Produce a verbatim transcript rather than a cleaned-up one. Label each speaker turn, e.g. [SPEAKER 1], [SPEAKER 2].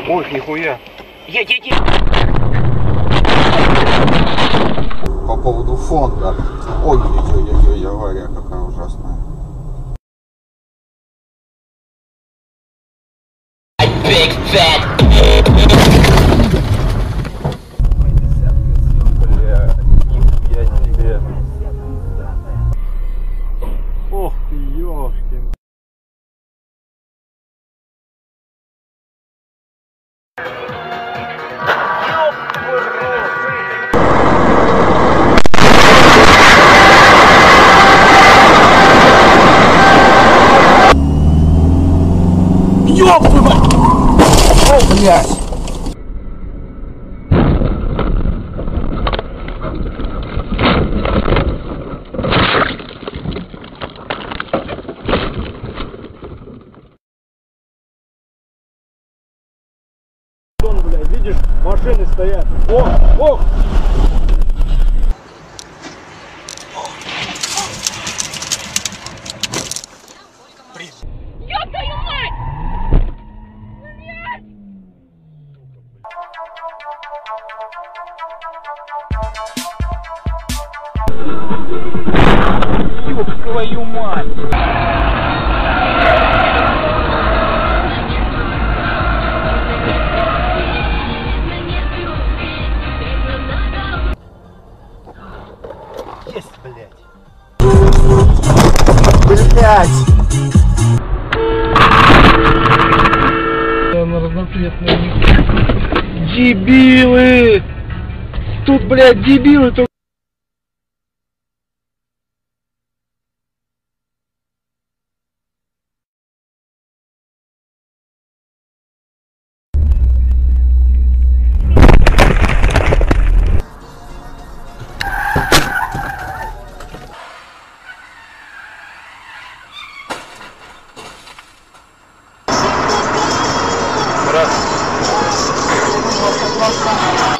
[SPEAKER 1] Ой, нихуя.
[SPEAKER 2] Едь, едь, едь.
[SPEAKER 3] По поводу фонда. Ой-ой-ой-ой, авария какая ужасная.
[SPEAKER 2] Big fat.
[SPEAKER 1] Бля, нихуя себе. Ох ты, ёшкин.
[SPEAKER 2] Ёб твою мать! О, блядь!
[SPEAKER 1] Блядь, видишь, машины стоят. Ох, ох!
[SPEAKER 4] Ёб твою мать!
[SPEAKER 2] Ёб твою мать!
[SPEAKER 1] Есть, блядь.
[SPEAKER 3] Блять!
[SPEAKER 1] Дебилы! Тут, блядь, дебилы тут. Раз.